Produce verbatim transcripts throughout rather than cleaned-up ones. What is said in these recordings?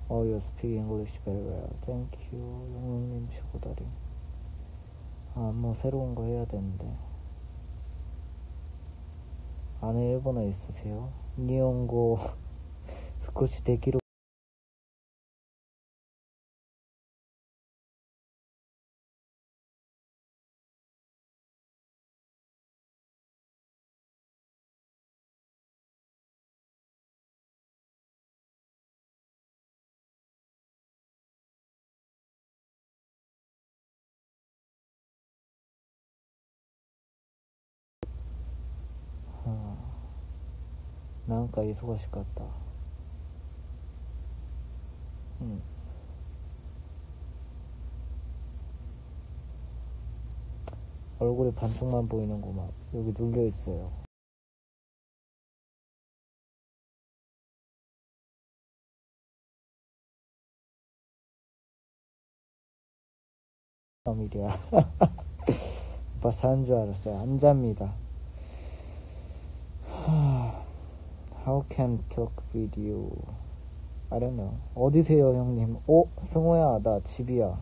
Oh, you speak English very well. Thank you. 영웅님 최고다리. 아, 뭐 새로운 거 해야 되는데. 안에 일본어 있으세요? 니혼고 스코시 데키로. 아, なんか忙しかった. 음. 얼굴이 반쪽만 보이는구만. 여기 눌려있어요. 일이야. 오빠 자는 줄 알았어요. 안 잡니다. How can talk with you? I don't know. 어디세요, 형님? 어? 승호야, 나 집이야.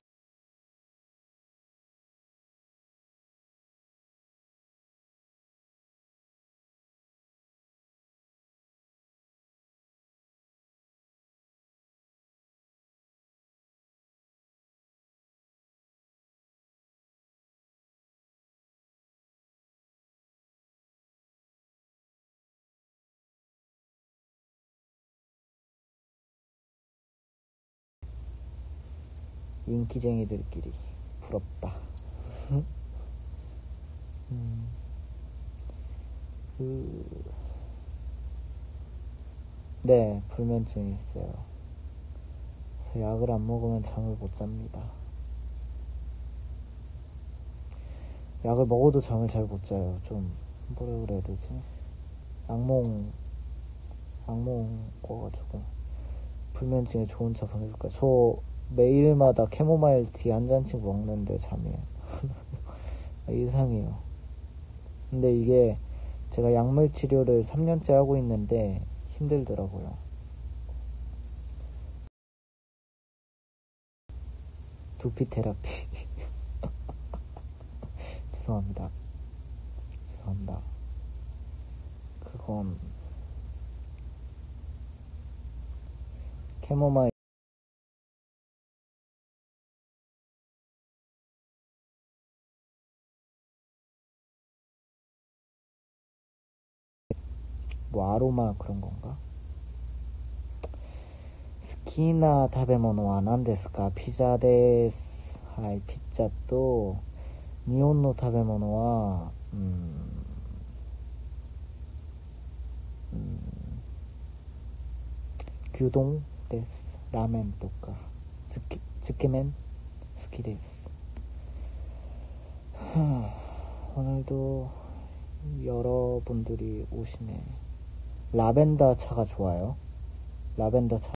인기쟁이들끼리 부럽다. 음, 그... 네, 불면증이 있어요. 그래서 약을 안 먹으면 잠을 못 잡니다. 약을 먹어도 잠을 잘 못 자요. 좀 뭐라 그래야 되지? 악몽 악몽 꿔가지고. 불면증에 좋은 차 보내줄까요? 저 매일마다 캐모마일 티 한 잔씩 먹는데 잠이 이상해요. 근데 이게 제가 약물 치료를 삼 년째 하고 있는데 힘들더라고요. 두피 테라피. 죄송합니다. 죄송합니다. 그건 캐모마일. 뭐 아로마 그런 건가? 스키나 타베모노와 난데스까? 피자 데스. 하이, 피자 또 니혼노 타베모노와 음, 음, 규동 데스. 라멘 또까. 스키, 츠케멘 스키 데스. 오늘도 여러분들이 오시네. 라벤더 차가 좋아요. 라벤더 차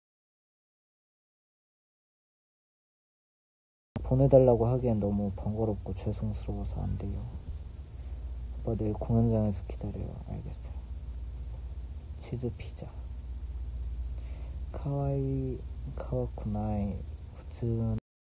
보내달라고 하기엔 너무 번거롭고 죄송스러워서 안 돼요. 오빠 내일 공연장에서 기다려요. 알겠어요. 치즈 피자. 카와이 카와쿠나이.普通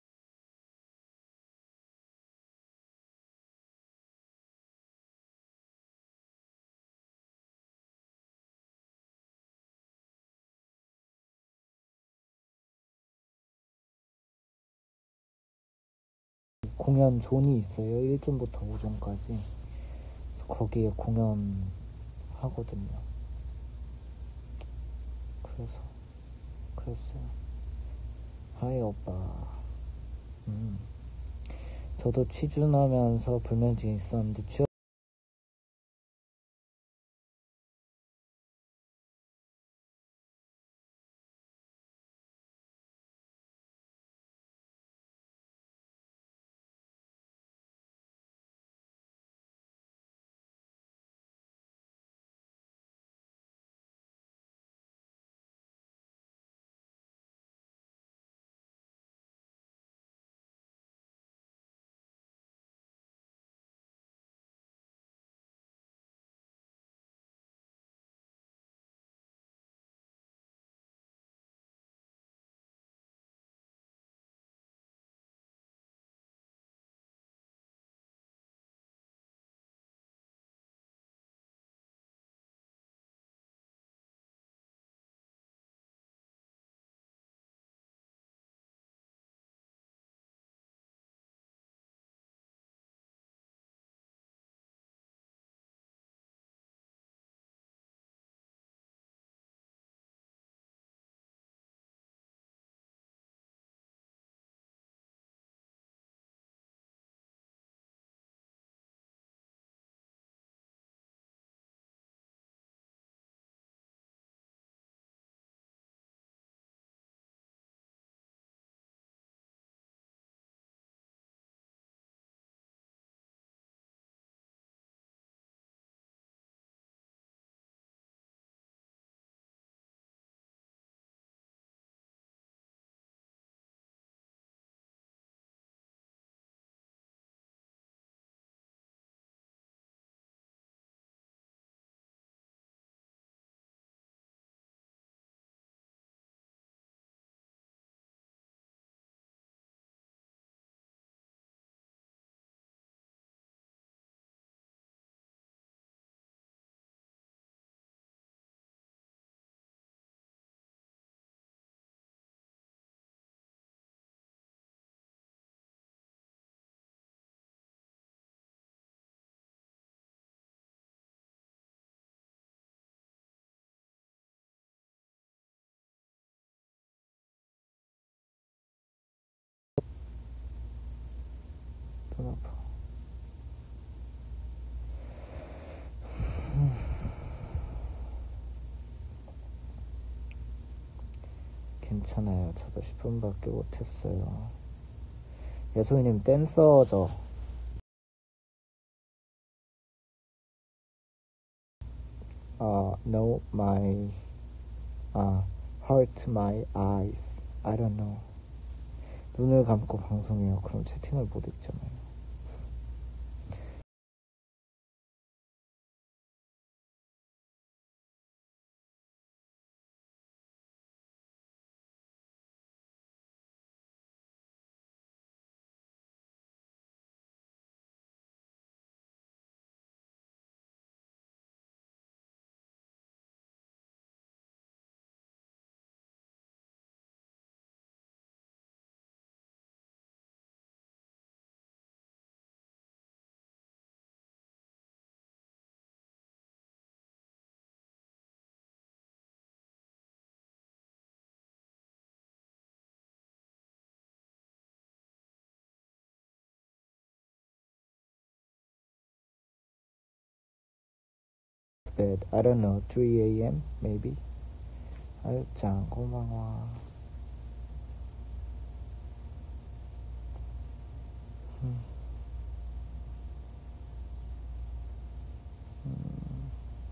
공연 존이 있어요. 일점부터 오점까지. 그래서 거기에 공연 하거든요. 그래서 그랬어요. 하이 오빠. 음. 저도 취준하면서 불면증이 있었는데 취업 괜찮아요. 저도 십 분밖에 못했어요. 예소희님 댄서죠? 아, no, my, 아, hurt my eyes. I don't know. 눈을 감고 방송해요. 그럼 채팅을 못 읽잖아요. Bed, I don't know, three a.m. maybe? 아유짱, 고마워. 음. 음.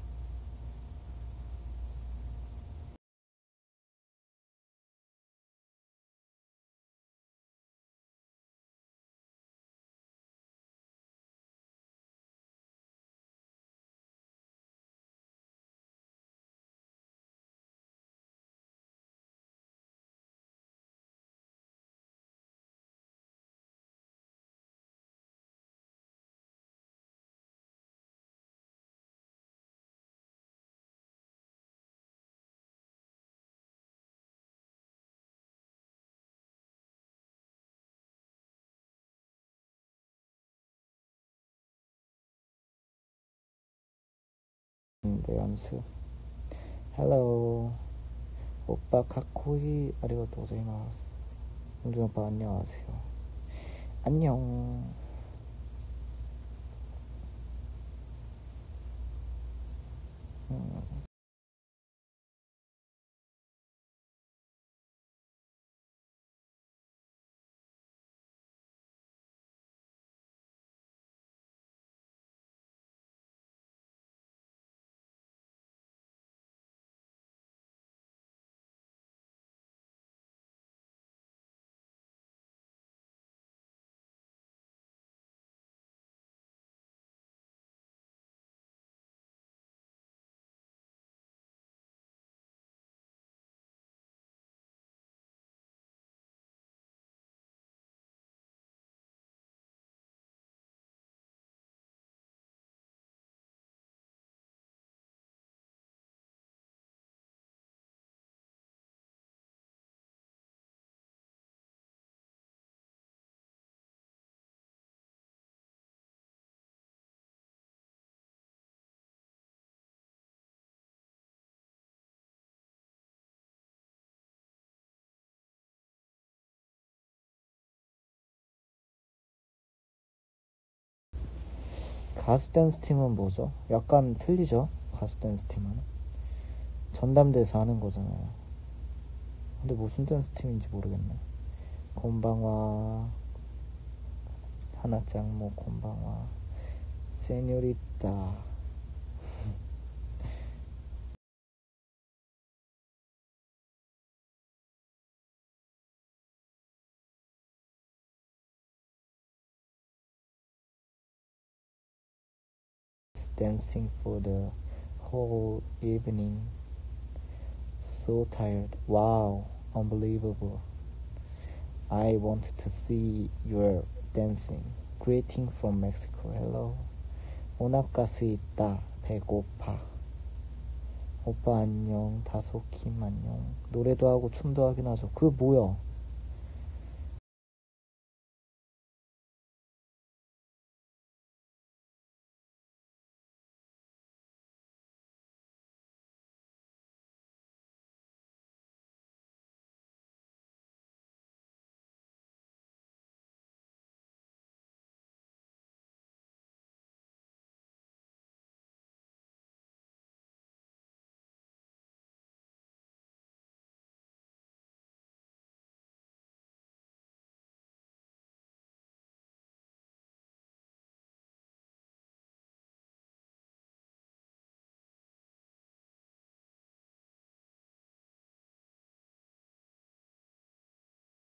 네, 연습. 헬로. 오빠 카코이 아리가또 고자이마스. 홍준 오빠 안녕하세요. 안녕. 음. 가수 댄스 팀은 뭐죠? 약간 틀리죠? 가수 댄스 팀은 전담대에서 하는 거잖아요. 근데 무슨 댄스 팀인지 모르겠네. 곤방와 하나짱모 곤방와 세뇨리따. Dancing for the whole evening. So tired. Wow, unbelievable. I want to see your dancing. Greeting from Mexico. Hello. 오나가스 있다. 배고파. 오빠 안녕. 다소킴 안녕. 노래도 하고 춤도 하긴 하죠. 그 뭐야?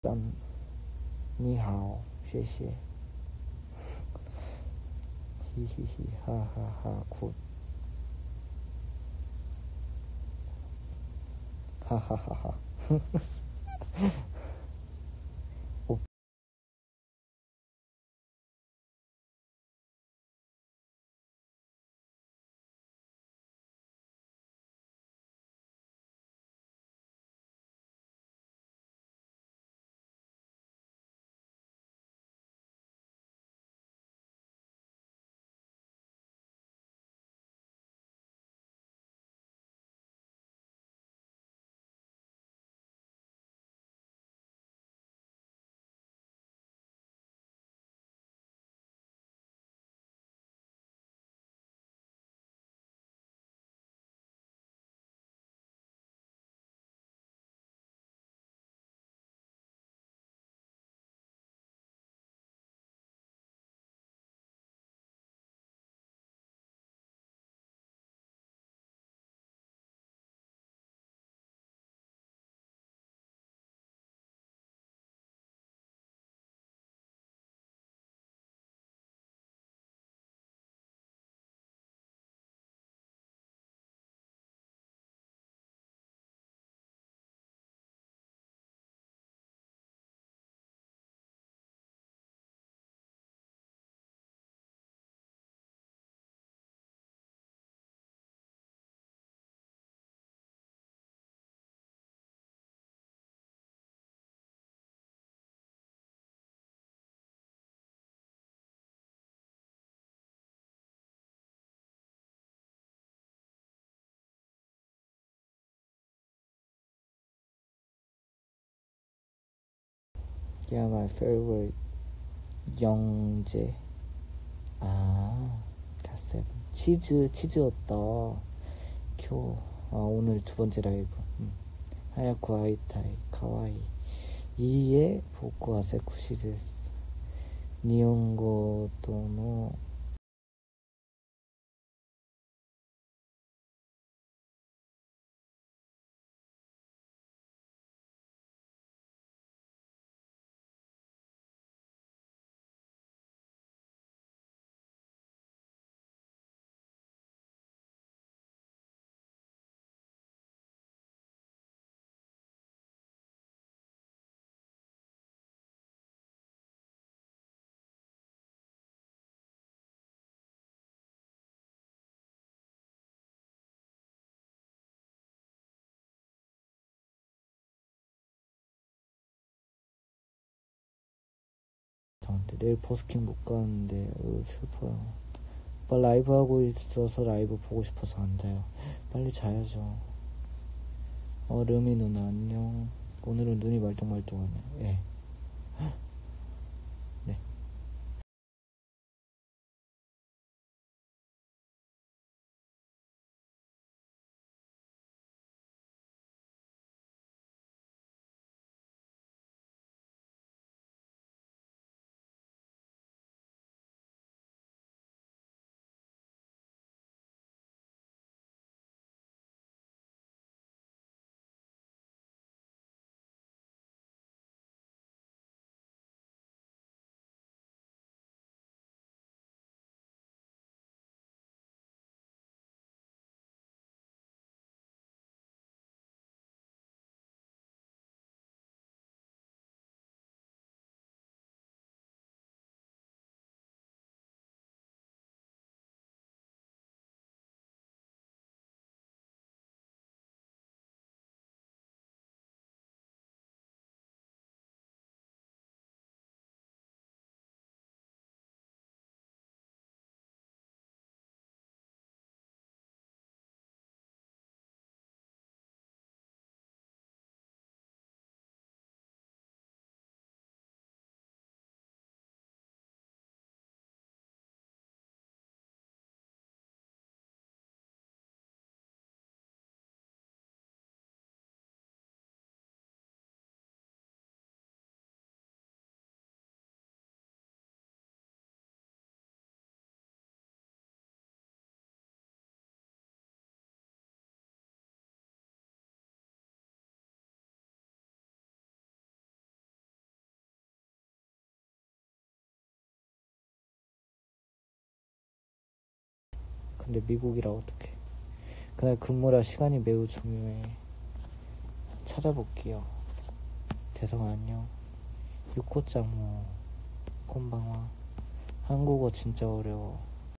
짠, 니하오, 谢谢. 히히히, 하하하, 굿. 하하하하. Yeah, my favorite 영재. 아, 갓세븐. 치즈, 치즈였다. 교, 아, 오늘 두 번째 라이브. 음. 하야쿠 아이타이, 카와이. 이에 보쿠 아세쿠시 데스. 니온고도노 근데 내일 버스킹 못 가는데 으, 슬퍼요. 오빠 라이브 하고 있어서 라이브 보고 싶어서 안 자요. 빨리 자야죠. 어, 르미 누나 안녕. 오늘은 눈이 말똥말똥하네. 예. 네. 근데 미국이라 어떡해. 그날 근무라 시간이 매우 중요해. 찾아볼게요. 대성아 안녕. 유코짱모 콘방와. 한국어 진짜 어려워.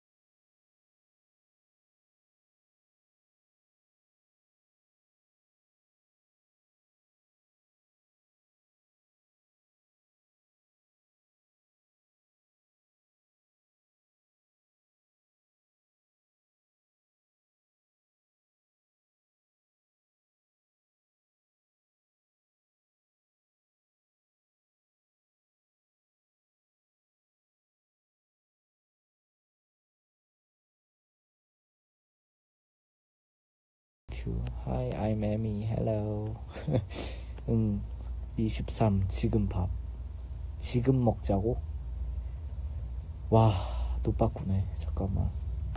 Hi, I'm Amy. Hello. 응, 이십삼. 지금 밥. 지금 먹자고? 와, 노빠꾸네. 잠깐만.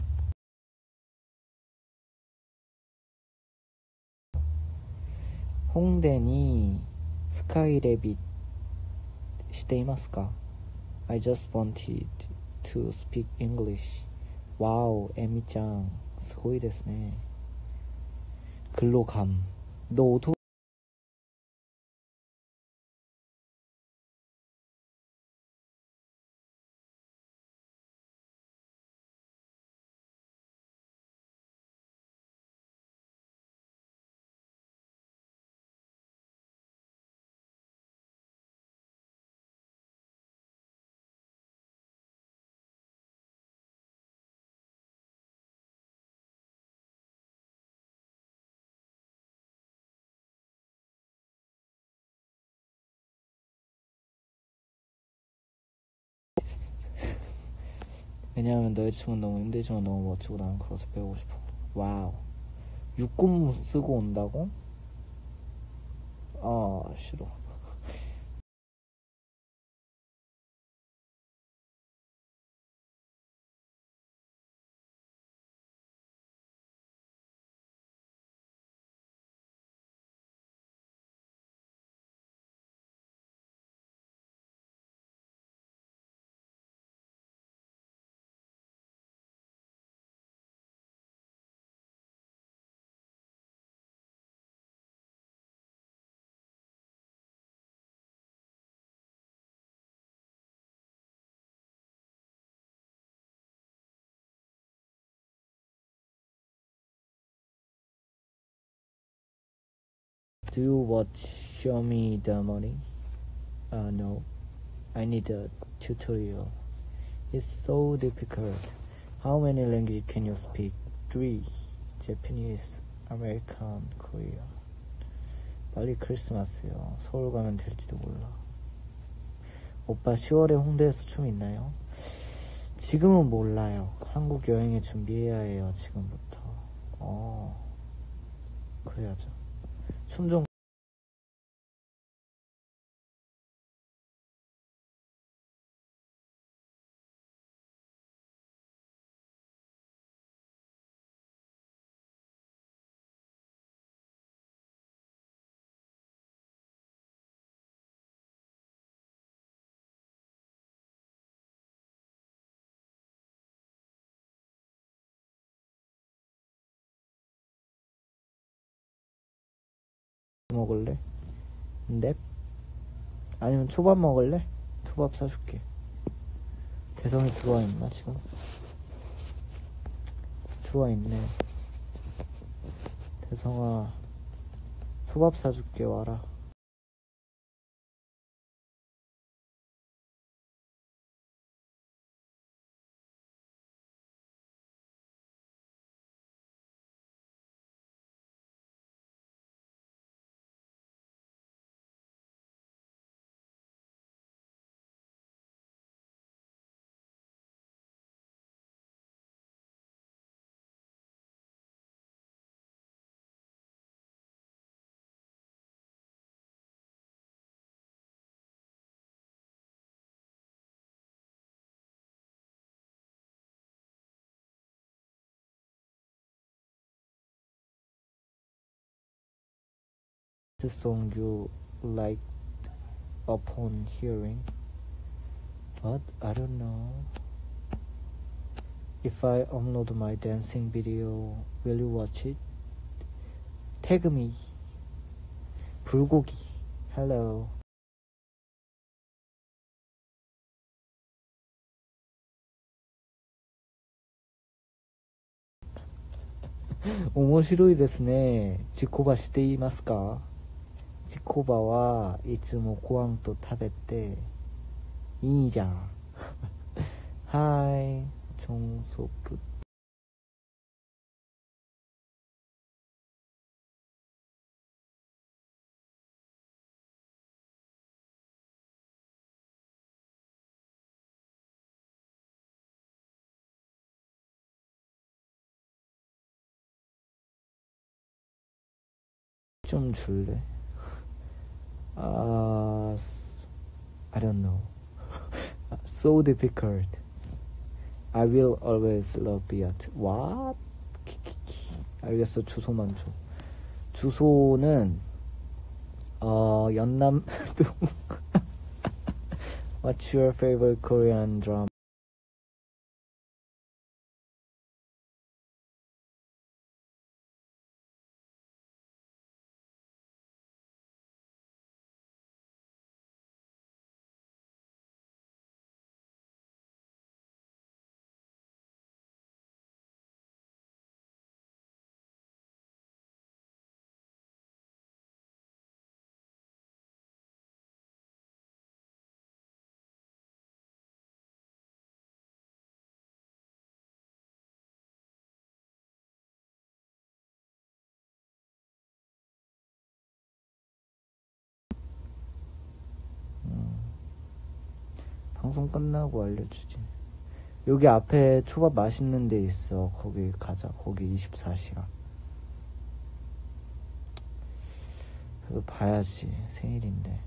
홍대니 스카이래빗していますか? I just wanted to speak English. 와우, 에미짱. すごいですね. 글로 감. 너 오토 왜냐하면 너의 춤은 너무 힘들지만 너무 멋지고 나는 그것을 배우고 싶어. 와우. 육군무 쓰고 온다고? 아 싫어. Do you watch Show Me the Money? Uh, no. I need a tutorial. It's so difficult. How many languages can you speak? Three. Japanese, American, Korean. 빨리 크리스마스요. 서울 가면 될지도 몰라. 오빠 시월에 홍대에서 춤 있나요? 지금은 몰라요. 한국 여행에 준비해야 해요. 지금부터. 어, 그래야죠. 춤 좀 먹을래? 넵? 아니면 초밥 먹을래? 초밥 사줄게. 대성이 들어와 있나 지금? 들어와 있네. 대성아, 초밥 사줄게. 와라. The song you liked upon hearing? What? I don't know. If I upload my dancing video, will you watch it? Tag me. 불고기. Hello.面白いですね。自己ばしていますか？自己ばはいつもご飯と食べていいじゃん。はい。정소부. 좀 줄래? 아, I don't know. So difficult. I will always love Beat. What? 알겠어. 주소만 줘. 주소는 어 연남동. What's your favorite Korean drama? 음, 방송 끝나고 알려주지. 여기 앞에 초밥 맛있는 데 있어. 거기 가자. 거기 이십사 시간. 그래도 봐야지. 생일인데.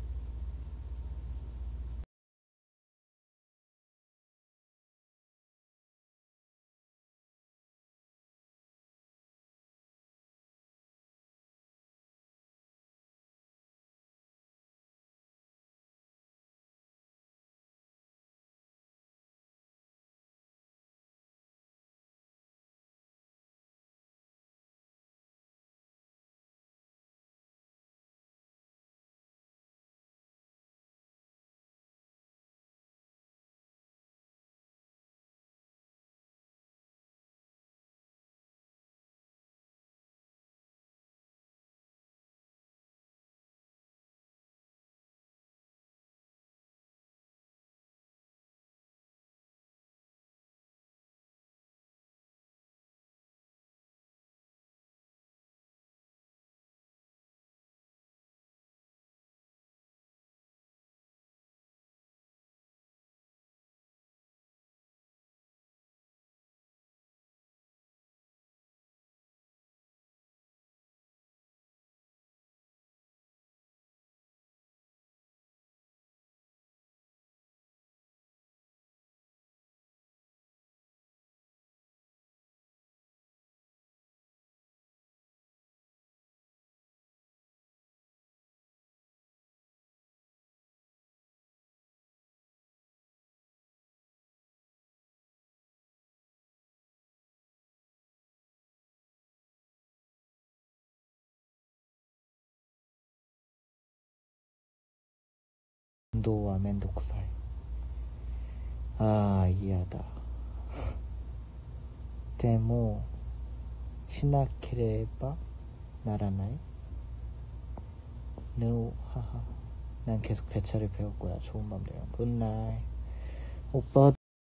면도와 면도쿠사이. 아, 이해하다. 데모 시나케레바 나라나이? No, 하하. 난 계속 배차를 배울 거야. 좋은 밤 되면. 굿나잇. 오빠.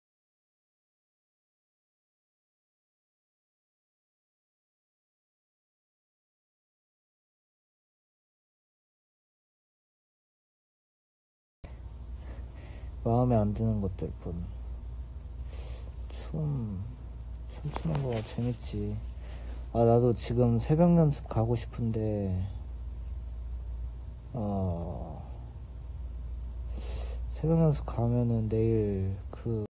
마음에 안 드는 것들 뿐. 춤, 춤추는 거 재밌지. 아, 나도 지금 새벽 연습 가고 싶은데, 어, 새벽 연습 가면은 내일 그,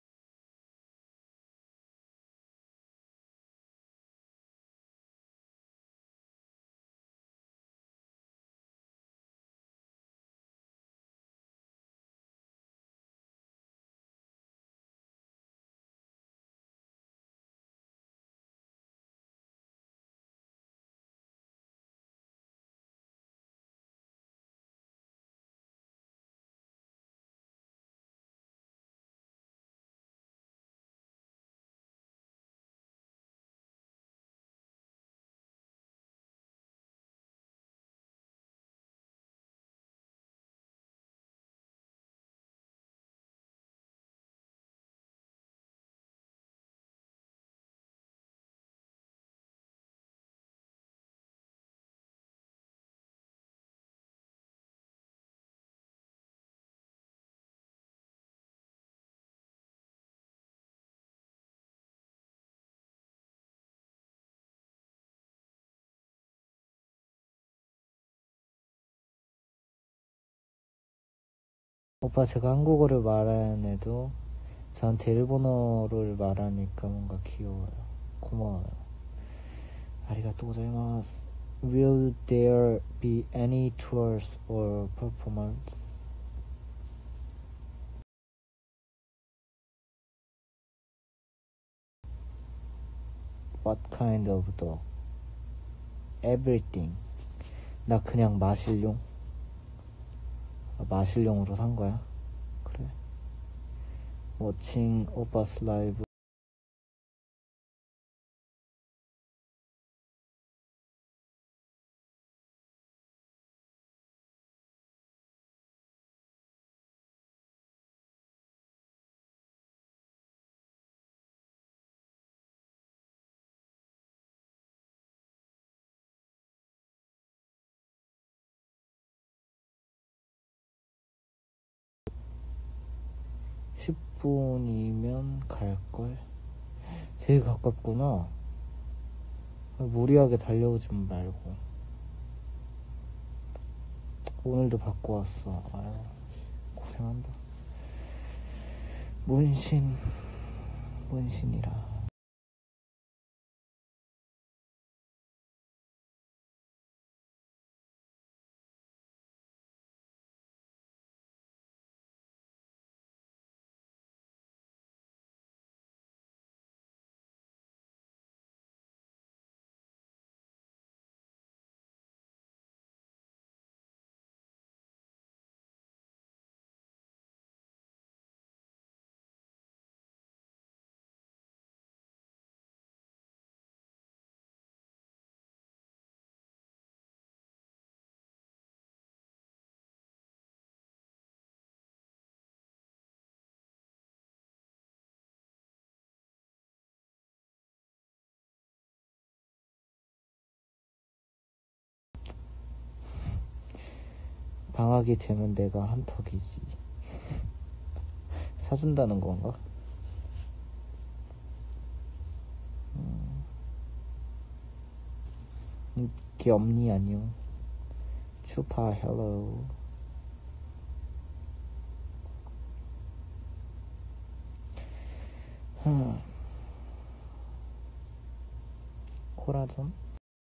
오빠 제가 한국어를 말해도 저한테 일본어를 말하니까 뭔가 귀여워요. 고마워요. 아리가또 고자이마스. Will there be any tours or performance? What kind of dog? Everything. 나 그냥 마실용? 아, 마실용으로 산 거야? 그래. Watching 오빠's live. 십 분이면 갈걸? 되게 가깝구나. 무리하게 달려오지 말고. 오늘도 받고 왔어. 아유, 고생한다. 문신, 문신이라. 방학이 되면 내가 한턱이지. 사준다는 건가? 음, 귀엽니 아니요? 슈파 헬로. 코라 좀.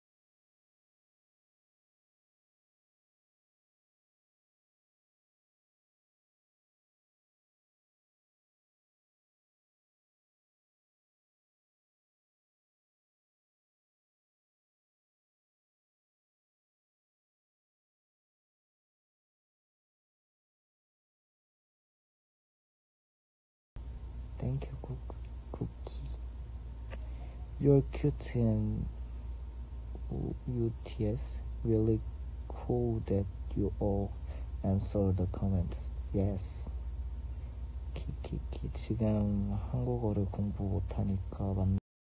Thank you, cook, cookie. You're cute and U T S. Really cool that you all answer the comments. Yes. 키키키. 지금 한국어를 공부 못하니까 만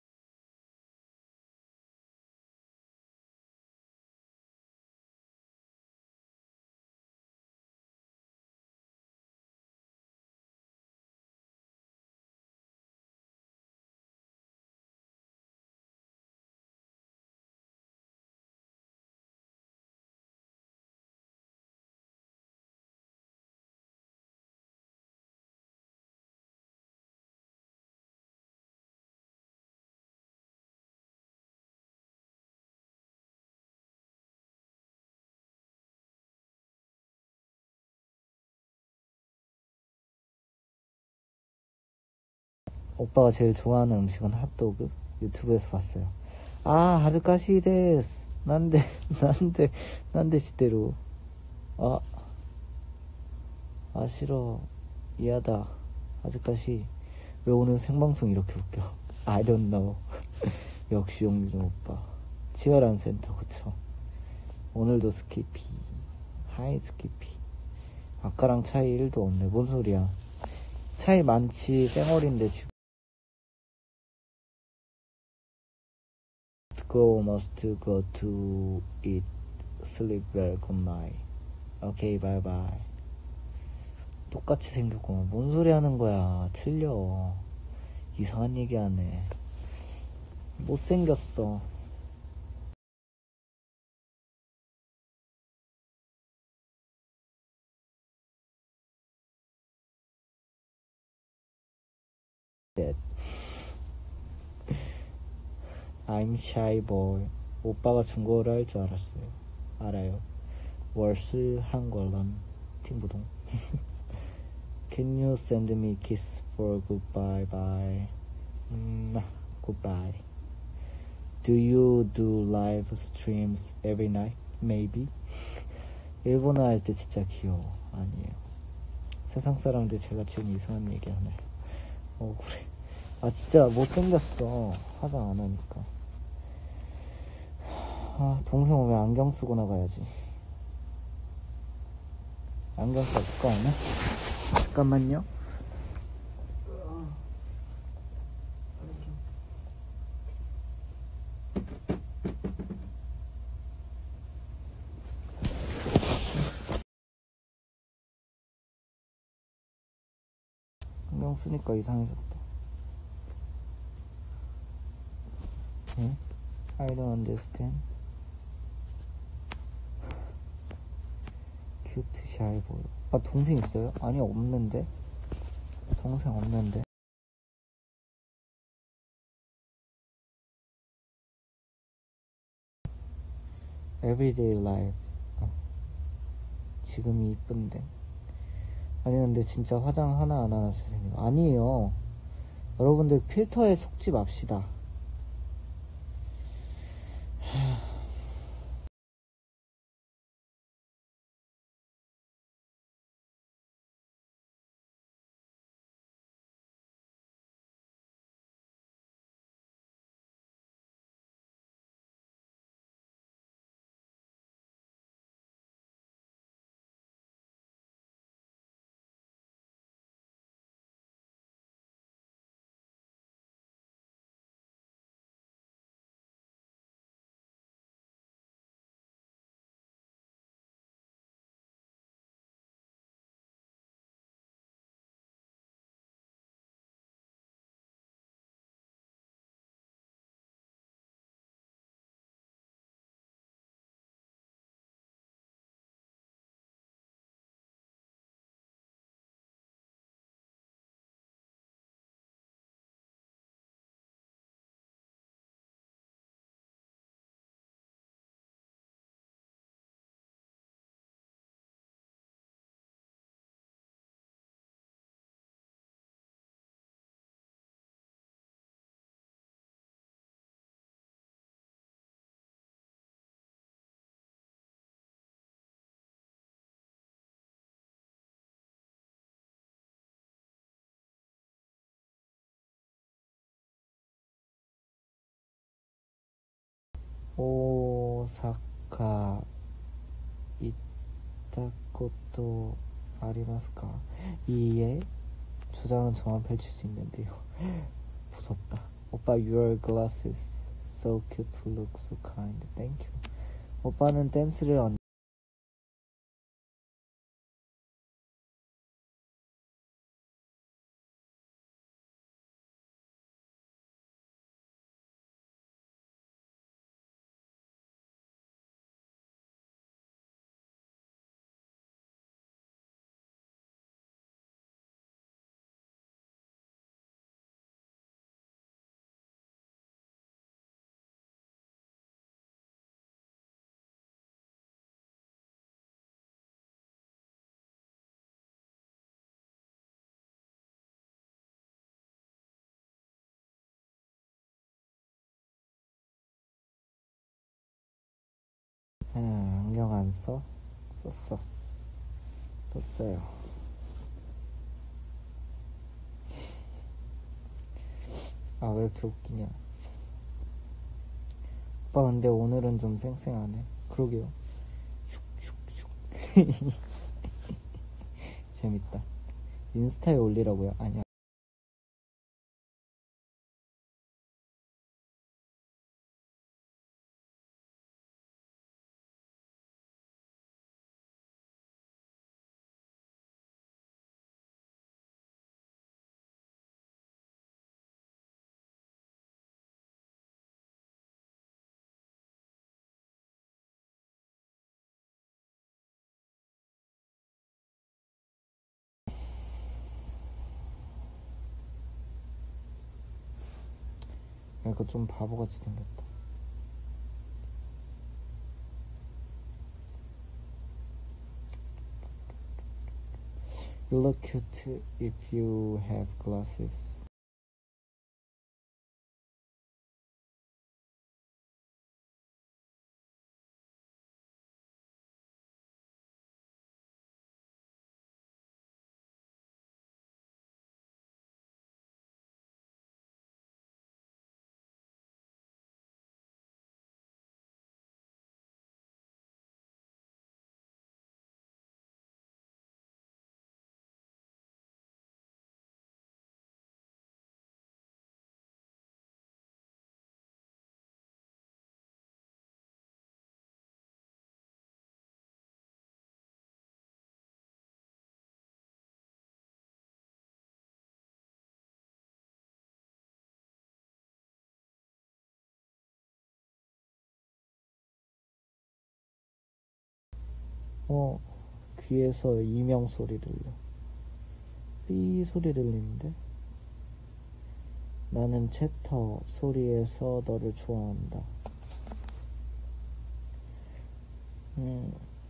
오빠가 제일 좋아하는 음식은 핫도그. 유튜브에서 봤어요. 아, 하즈카시 데스. 난데, 난데, 난데 시대로. 아, 아 싫어. 이하다. 하즈카시. 왜 오늘 생방송 이렇게 웃겨? I don't know. 역시 용준 오빠. 치열한 센터, 그쵸? 오늘도 스키피. 하이 스키피. 아까랑 차이 일도 없네. 뭔 소리야? 차이 많지. 쌩얼인데 지금. Go must go to eat. Sleep well. Good night. Okay, bye bye. 똑같이 생겼구만. 뭔 소리 하는 거야? 틀려. 이상한 얘기 하네. 못생겼어. I'm shy boy. 오빠가 중국어를 할 줄 알았어요. 알아요. 월스 한국어람 팀부동. Can you send me kiss for goodbye bye? 음, goodbye. Do you do live streams every night? Maybe? 일본어 할 때 진짜 귀여워. 아니에요. 세상 사람들 제가 지금 이상한 얘기 하나요? 어 그래. 아 진짜 못생겼어. 화장 안 하니까. 아 동생 오면 안경 쓰고 나가야지. 안경 써볼까 오늘? 잠깐만요. 안경 쓰니까 이상해졌다. 응? I don't understand. 큐트 샤이 보여. 아 동생 있어요? 아니 없는데. 동생 없는데. Everyday life. 어. 지금이 이쁜데. 아니 근데 진짜 화장 하나 안 하나 잘생겨. 아니에요. 여러분들 필터에 속지 맙시다. 오사카 이타코토 아리마스까? 이에 주장은 저만 펼칠 수 있는데요. 무섭다. 오빠 your glasses so cute look so kind. Thank you. 오빠는 댄스를 언 아, 안경 안 써? 썼어. 썼어요. 아, 왜 이렇게 웃기냐. 오빠 근데 오늘은 좀 쌩쌩하네. 그러게요. 슉슉슉. 재밌다. 인스타에 올리라고요? 아니야. 이거 좀 바보같이 생겼다. You look cute if you have glasses. 어, 귀에서 이명 소리 들려. 삐 소리 들리는데? 나는 채터 소리에서 너를 좋아한다. 음.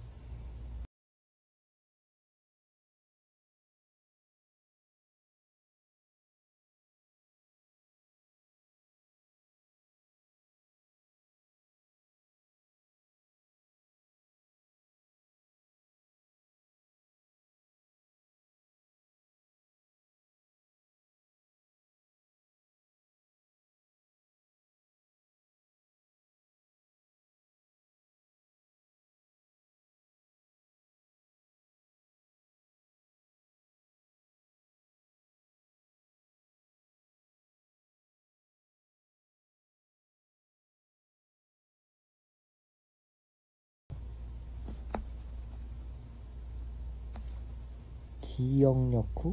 기억력후?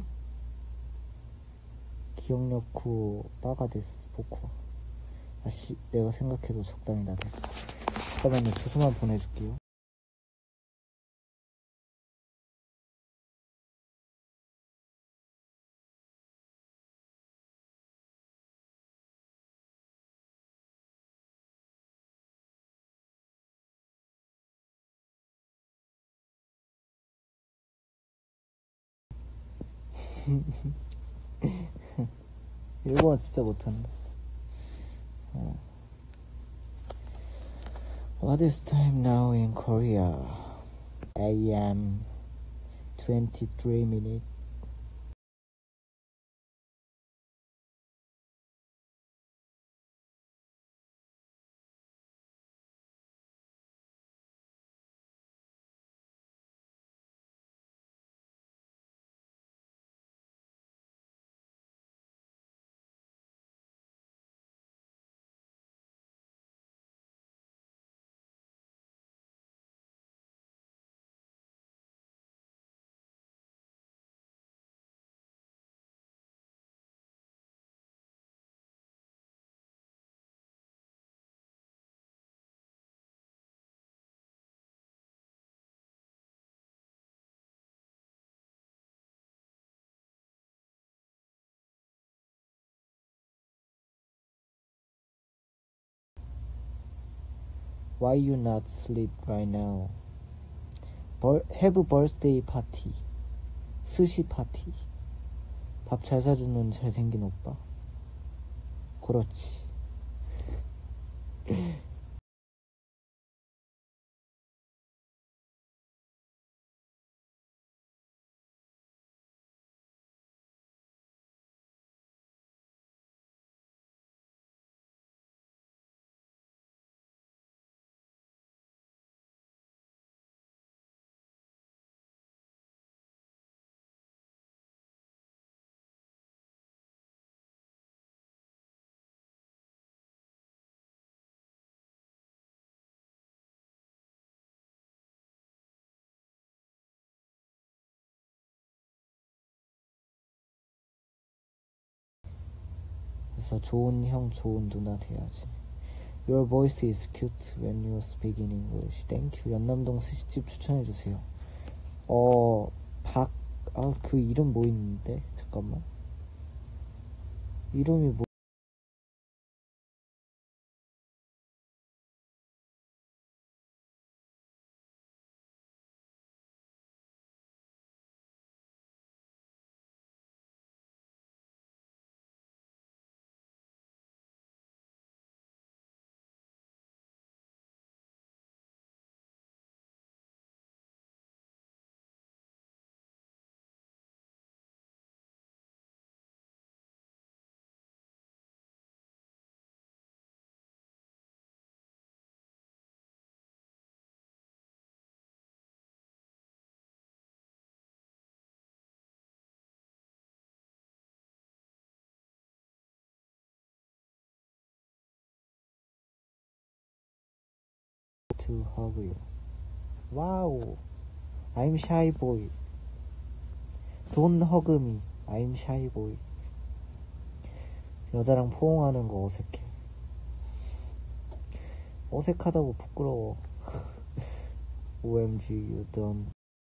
기억력후 빠가데스 보쿠. 아씨, 내가 생각해도 적당히 나대. 잠깐만요, 주소만 보내줄게요. 일본어 진짜 못한다. 어. What is time now in Korea? A M twenty-three minutes. Why you not sleep right now? Have a birthday party. 스시 파티. 밥 잘 사주는 잘생긴 오빠. 그렇지. 그래서 좋은 형, 좋은 누나 돼야지. Your voice is cute when you speak in English. Thank you. 연남동 스시집 추천해주세요. 어, 박, 아, 그 이름 뭐 있는데? 잠깐만. 이름이 뭐 to hug you. 와우. I'm shy boy. Don't hug me. I'm shy boy. 여자랑 포옹하는 거 어색해. 어색하다고 부끄러워. 오엠지 you don't.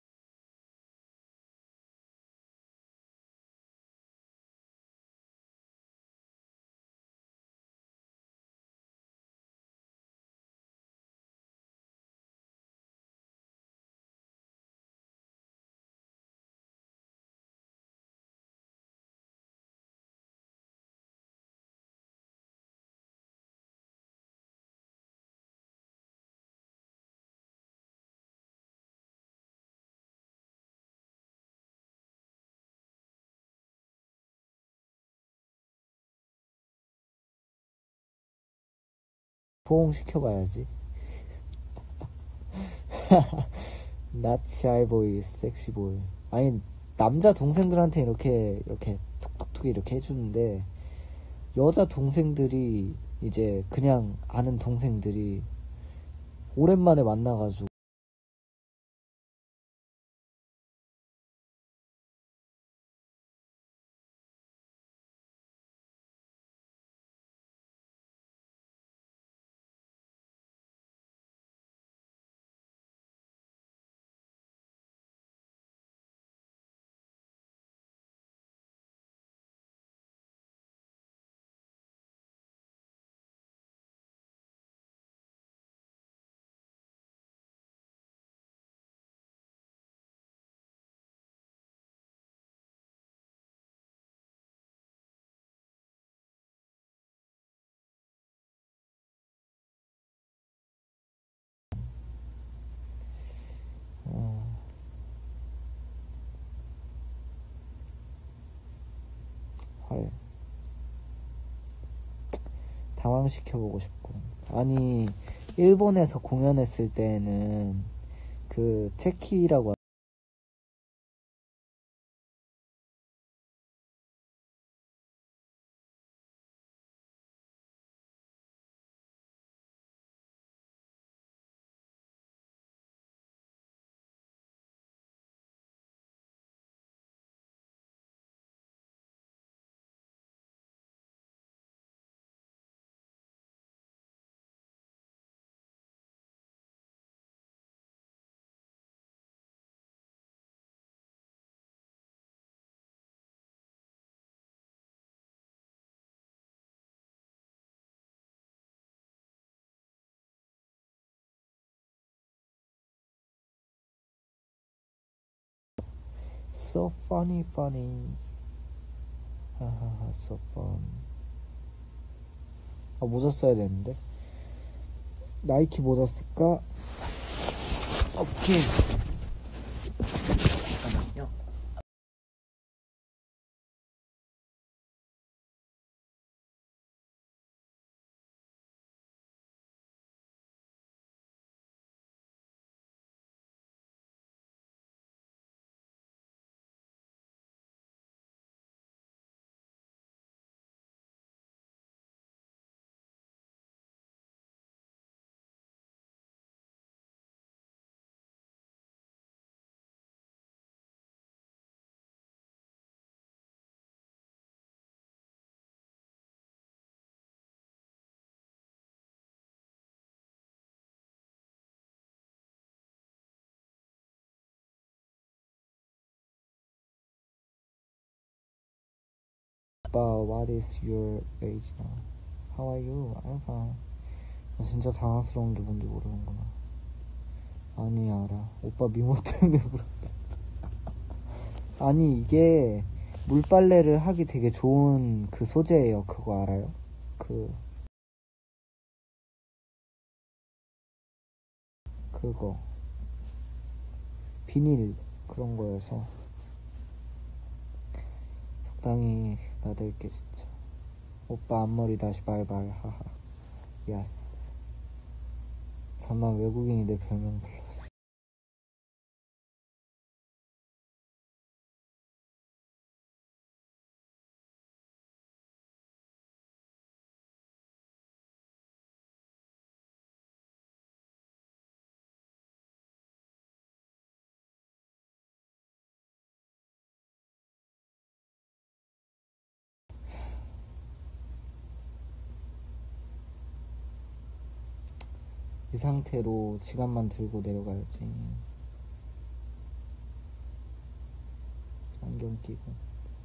포옹 시켜봐야지. Not shy boy, sexy boy. 아니 남자 동생들한테 이렇게 이렇게 툭툭툭 이렇게 해주는데 여자 동생들이 이제 그냥 아는 동생들이 오랜만에 만나가지고 어, 헐 당황시켜보고 싶고. 아니 일본에서 공연했을 때는 그 체키라고 so funny funny. 하하하 so fun. 아 모자 써야 되는데 나이키 모자 쓸까? 오케이. But what is your age now? How are you? I'm fine. 나 진짜 당황스러운 게 뭔지 모르는구나. 아니 알아. 오빠 미모 때문에 물었다. 아니 이게 물빨래를 하기 되게 좋은 그 소재예요. 그거 알아요? 그 그거 비닐 그런 거여서 적당히 나댈게 진짜. 오빠 앞머리 다시 발발 하하. 야스. 잠만 외국인이 내 별명 불렀어. 이 상태로 지갑만 들고 내려가야지. 안경 끼고.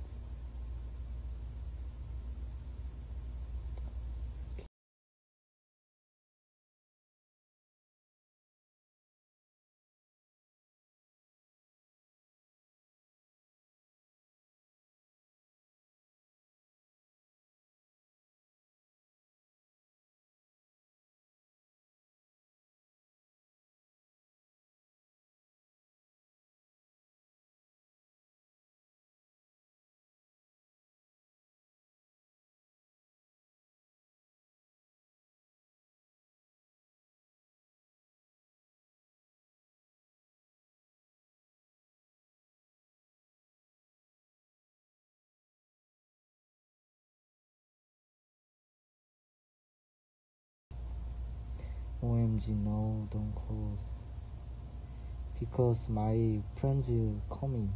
오엠지, no, don't close. Because my friends coming.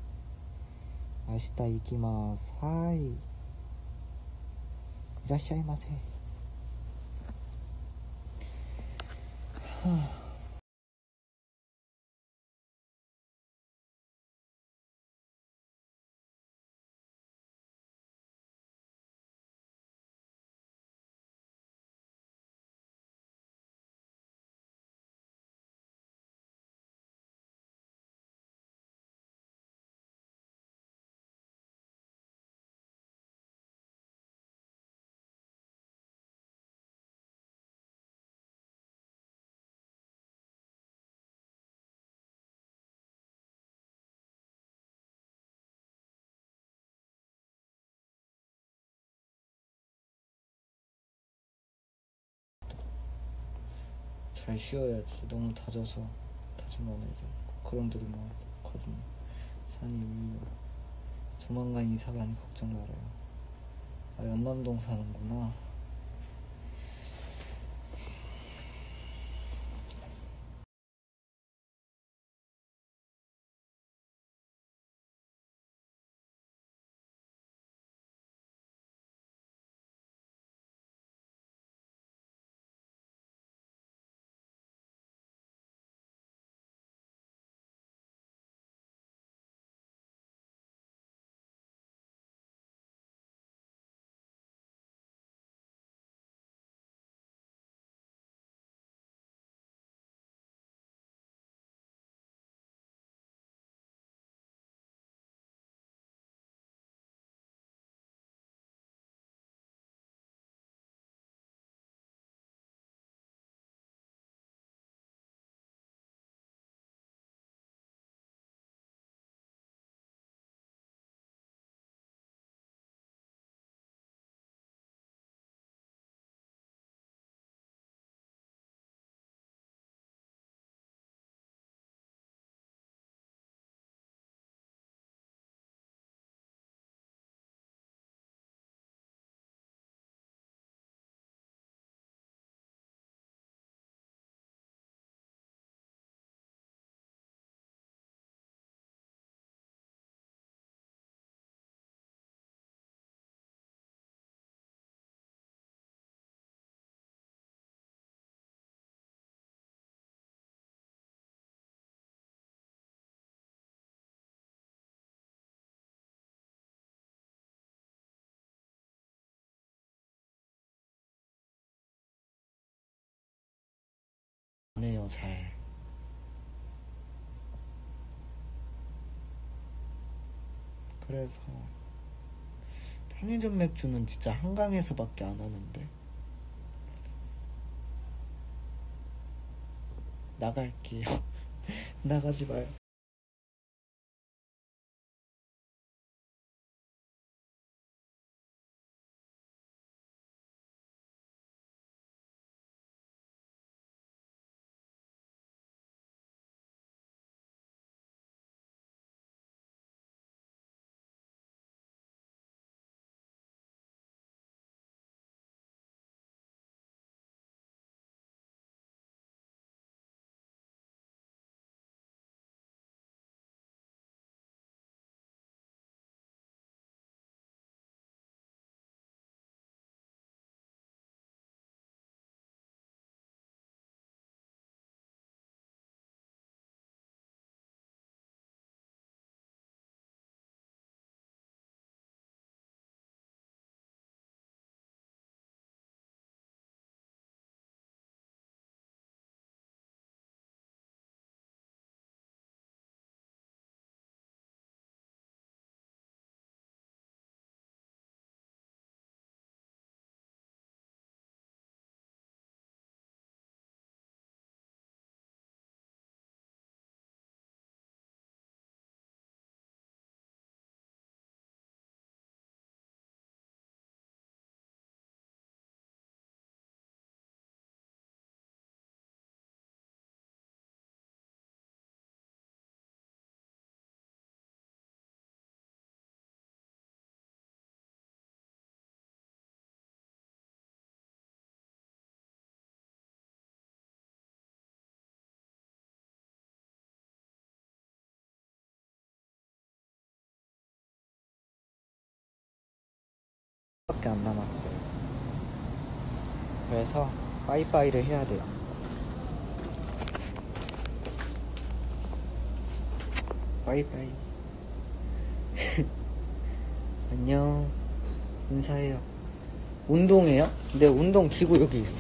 아시다 이키마스. 하이. 이라시아이마세. 잘 쉬어야지. 너무 다져서 다지면 이제 그런들이 많거든요. 산이 위로. 조만간 이사 가니 걱정 말아요. 아, 연남동 사는구나. 안 해요, 잘. 그래서 편의점 맥주는 진짜 한강에서밖에 안 하는데. 나갈게요. 나가지 마요. 밖에 안 남았어요. 그래서 빠이빠이를 해야 돼요. 빠이빠이. 안녕. 인사해요. 운동해요? 네, 운동 기구 여기 있어.